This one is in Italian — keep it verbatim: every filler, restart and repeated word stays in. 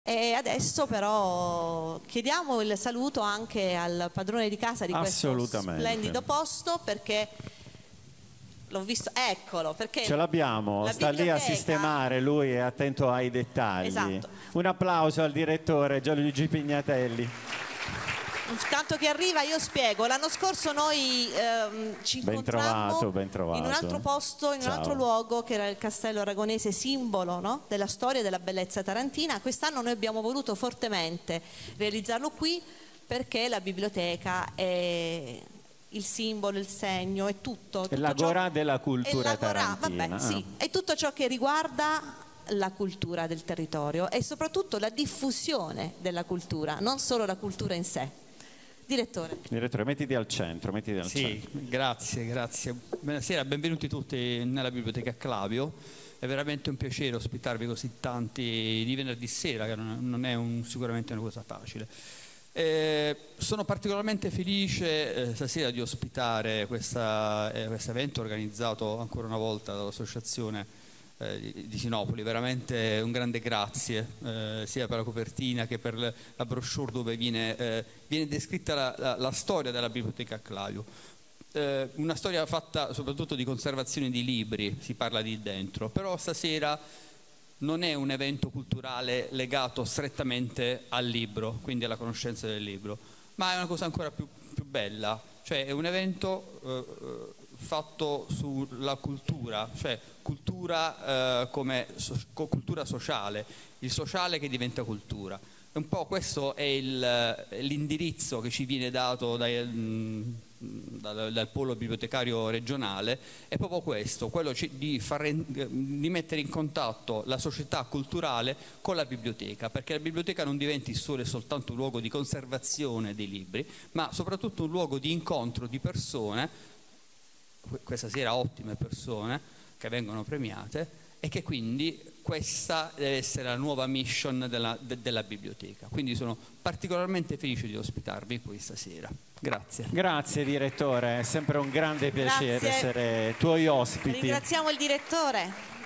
E adesso però chiediamo il saluto anche al padrone di casa di questo splendido posto, perché l'ho visto, eccolo, perché ce l'abbiamo, sta lì a sistemare, lui è attento ai dettagli. Esatto. Un applauso al direttore Gianluigi Pignatelli. Tanto che arriva io spiego, l'anno scorso noi ehm, ci incontrammo ben trovato. in un altro posto, in Ciao. un altro luogo che era il Castello Aragonese, simbolo, no? della storia e della bellezza tarantina. Quest'anno noi abbiamo voluto fortemente realizzarlo qui perché la biblioteca è il simbolo, il segno, è tutto. È l'agorà della cultura tarantina. Vabbè, sì, è tutto ciò che riguarda la cultura del territorio e soprattutto la diffusione della cultura, non solo la cultura in sé. Direttore. Direttore, mettiti al centro, mettiti al sì, centro. Grazie, grazie. Buonasera, benvenuti tutti nella Biblioteca Clavio. È veramente un piacere ospitarvi così tanti di venerdì sera, che non è un, sicuramente una cosa facile. Eh, sono particolarmente felice eh, stasera di ospitare questo eh, evento organizzato ancora una volta dall'associazione di Sinopoli. Veramente un grande grazie eh, sia per la copertina che per la brochure dove viene, eh, viene descritta la, la, la storia della Biblioteca Clavio. Eh, una storia fatta soprattutto di conservazione di libri, si parla di dentro, però stasera non è un evento culturale legato strettamente al libro, quindi alla conoscenza del libro, ma è una cosa ancora più, più bella, cioè è un evento eh, fatto sulla cultura, cioè cultura eh, come so, cultura sociale, il sociale che diventa cultura. Un po' questo è l'indirizzo che ci viene dato dai, mh, dal, dal polo bibliotecario regionale, è proprio questo, quello di, far, di mettere in contatto la società culturale con la biblioteca, perché la biblioteca non diventi solo e soltanto un luogo di conservazione dei libri, ma soprattutto un luogo di incontro di persone, questa sera ottime persone che vengono premiate, e che quindi questa deve essere la nuova mission della, de, della biblioteca. Quindi sono particolarmente felice di ospitarvi qui stasera. Grazie. Grazie direttore, è sempre un grande piacere Grazie. essere tuoi ospiti. Ringraziamo il direttore.